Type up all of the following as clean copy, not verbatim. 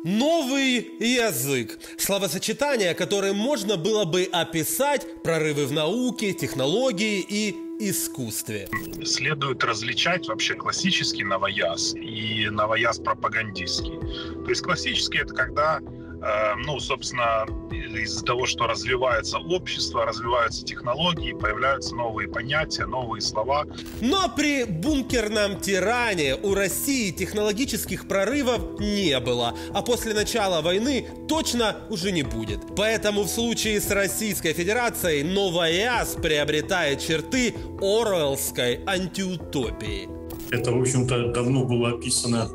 Новый язык. Словосочетание, которое можно было бы описать прорывы в науке, технологии и искусстве. Следует различать вообще классический новояз и новояз пропагандистский. То есть классический — это когда, собственно, из-за того, что развивается общество, развиваются технологии, появляются новые понятия, новые слова. Но при бункерном тиране у России технологических прорывов не было, а после начала войны точно уже не будет. Поэтому в случае с Российской Федерацией новояз приобретает черты оруэллской антиутопии. Это, в общем-то, давно было описано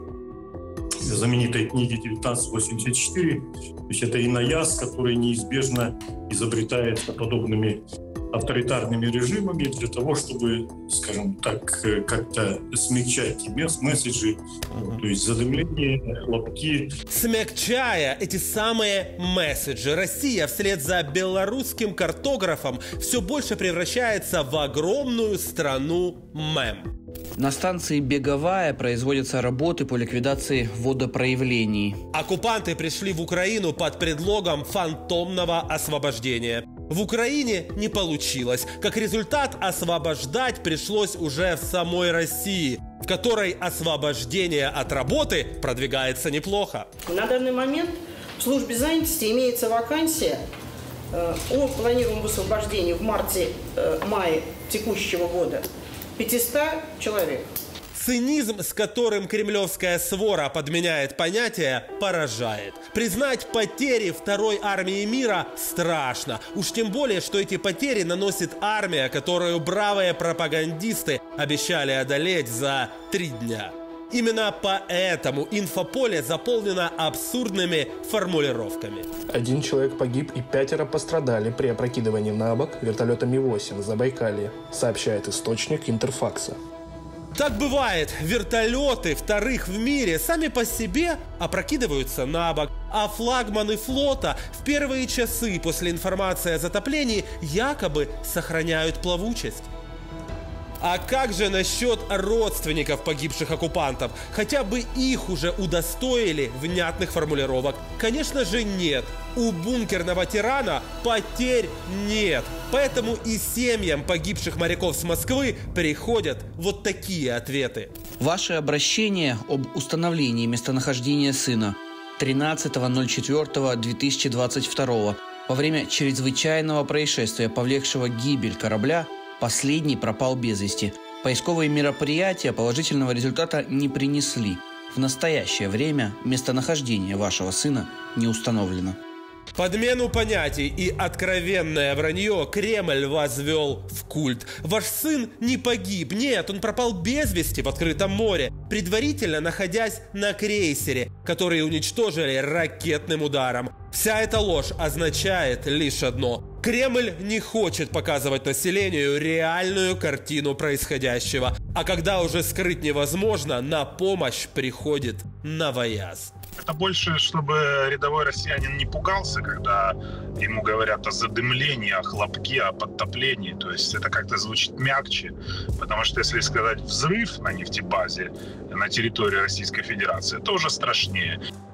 в знаменитой книге 1984. То есть это инояз, который неизбежно изобретается подобными авторитарными режимами для того, чтобы, скажем так, как-то смягчать месседжи, то есть задымление, хлопки. Смягчая эти самые месседжи, Россия вслед за белорусским картографом все больше превращается в огромную страну мем. На станции Беговая производятся работы по ликвидации водопроявлений. Оккупанты пришли в Украину под предлогом фантомного освобождения. В Украине не получилось. Как результат, освобождать пришлось уже в самой России, в которой освобождение от работы продвигается неплохо. На данный момент в службе занятости имеется вакансия о планируемом высвобождении в марте-мае текущего года 500 человек. Цинизм, с которым кремлевская свора подменяет понятия, поражает. Признать потери второй армии мира страшно. Уж тем более, что эти потери наносит армия, которую бравые пропагандисты обещали одолеть за 3 дня. Именно поэтому инфополе заполнено абсурдными формулировками. 1 человек погиб и 5 пострадали при опрокидывании на бок вертолета Ми-8 в Забайкалье, сообщает источник Интерфакса. Так бывает, вертолеты вторых в мире сами по себе опрокидываются на бок, а флагманы флота в первые часы после информации о затоплении якобы сохраняют плавучесть. А как же насчет родственников погибших оккупантов? Хотя бы их уже удостоили внятных формулировок? Конечно же нет. У бункерного тирана потерь нет. Поэтому и семьям погибших моряков с Москвы приходят вот такие ответы. Ваше обращение об установлении местонахождения сына 13.04.2022 во время чрезвычайного происшествия, повлекшего гибель корабля, последний пропал без вести. Поисковые мероприятия положительного результата не принесли. В настоящее время местонахождение вашего сына не установлено. Подмену понятий и откровенное вранье Кремль возвел в культ. Ваш сын не погиб, нет, он пропал без вести в открытом море, предварительно находясь на крейсере, который уничтожили ракетным ударом. Вся эта ложь означает лишь одно: Кремль не хочет показывать населению реальную картину происходящего. А когда уже скрыть невозможно, на помощь приходит новояз. Это больше, чтобы рядовой россиянин не пугался, когда ему говорят о задымлении, о хлопке, о подтоплении. То есть это как-то звучит мягче. Потому что если сказать «взрыв» на нефтебазе на территории Российской Федерации, это уже страшнее.